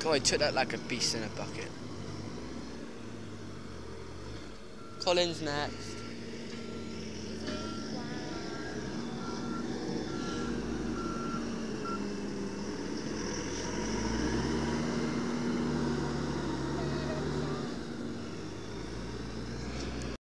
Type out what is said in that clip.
God, he took that like a beast in a bucket. Colin's next.